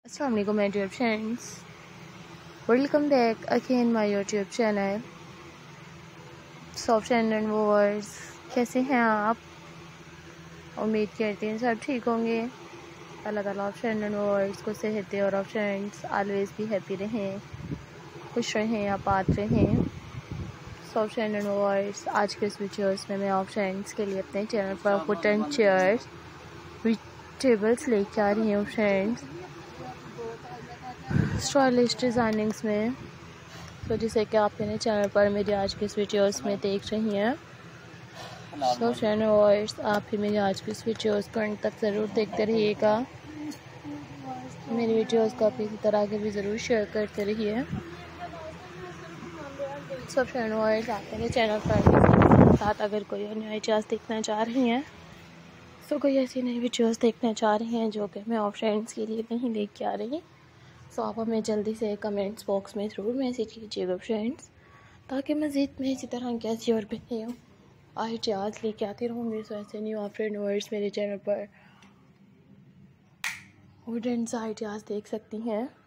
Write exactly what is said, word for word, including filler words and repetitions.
अस्सलाम वालेकुम my dear friends, welcome back again my YouTube channel soft and viewers. कैसे हैं आप? उम्मीद करते हैं सब ठीक होंगे। अल्लाह ताला ऑफ एंड व्यूअर्स को सेहत दे और ऑफ फ्रेंड्स ऑलवेज भी हैप्पी रहें, खुश रहें, आबाद रहें। सॉफ्ट एंड व्यूअर्स, आज के इस वीडियोस में मैं ऑफ फ्रेंड्स के लिए अपने चैनल पर वुडन चेयर्स टेबल्स लेके आ रही हूँ फ्रेंड्स, स्टाइलिश डिज़ाइनिंग्स में। तो जिसे कि आप मेरे चैनल पर मेरे आज के इस वीडियोस में देख रही हैं। सो व्यूअर्स, आप भी मेरे आज के इस वीडियोस को अंत तक ज़रूर देखते रहिएगा। मेरी वीडियोस को आप इसी तरह के भी ज़रूर शेयर करते रहिए। सो व्यूअर्स, आप मेरे चैनल पर साथ अगर कोई नई वीडियोस देखना चाह रही हैं, तो कोई ऐसी नई वीडियोस देखना चाह रही हैं जो कि मैं ऑफ फ्रेंड्स के लिए नहीं लेके आ रही, सो आप हमें जल्दी से कमेंट्स बॉक्स में ज़रूर मैसेज कीजिएगा फ्रेंड्स, ताकि मज़ीद में इसी तरह की ऐसी और बेहतरीन आइडियाज़ लेके आती रहूँगी। सो ऐसे न्यू ऑफरेंवर्स मेरे चैनल पर वुडन आइडियाज़ देख सकती हैं।